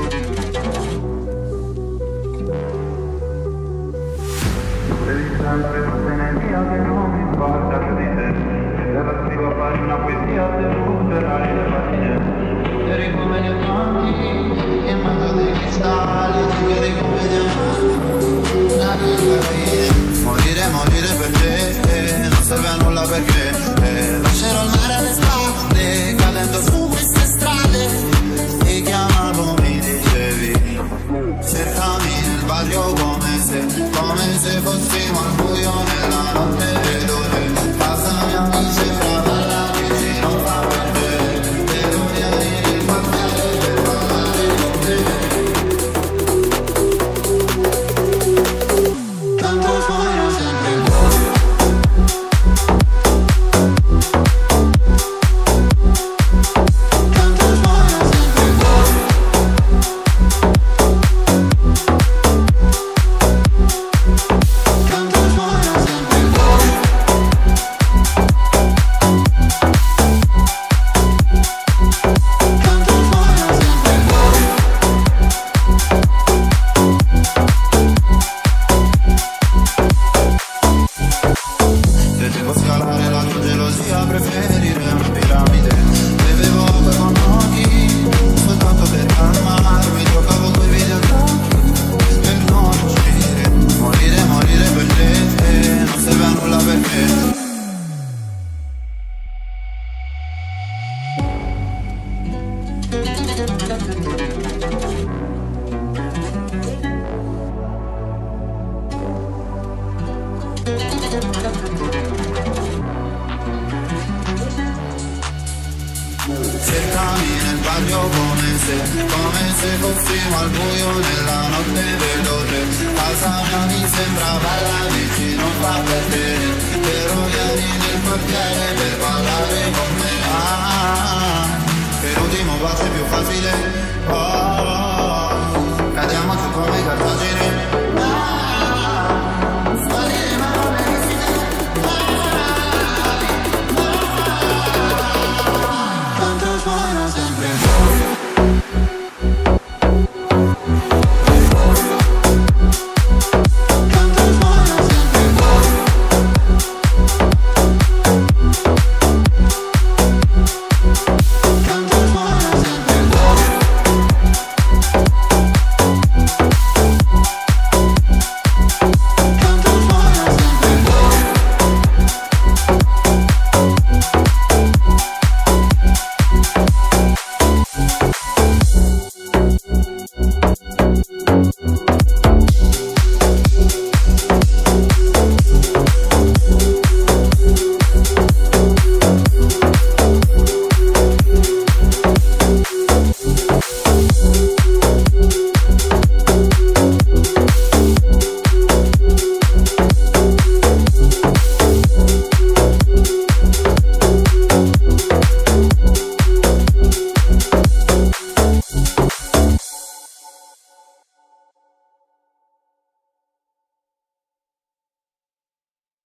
Devi sempre sostenere via che non mi importa più di te. Se la scrivo a fare una poesia se butterai le pagine. Eri come gli amanti, in mezzo dei cristalli, tu eri come diamanti, una vita. Morire, morire per te, non serve a nulla perché lascerò il mare alle spalle, cadendo su queste strade. Ti chiamavo, mi dicevi, cercami nel barrio come se fossimo al buio nella notte veloce. Casa mia mi sembra bella vicino fa per te, devo vieni nel quartiere per parlare con te. Tanto sbaglio sempre in cuore. Tanto sbaglio sempre in cuore. Preferire una piramide. Bevevo acqua con occhi soltanto per calmarmi. Giocavo coi videogiochi per non uscire. Morire, morire per te, non serve a nulla perché cercami nel bagno come se fossimo al buio nella notte veloce. Casa mia mi sembra bella vicino fa per te, però vieni nel quartiere per parlare con me. Per ultimo bacio è più facile.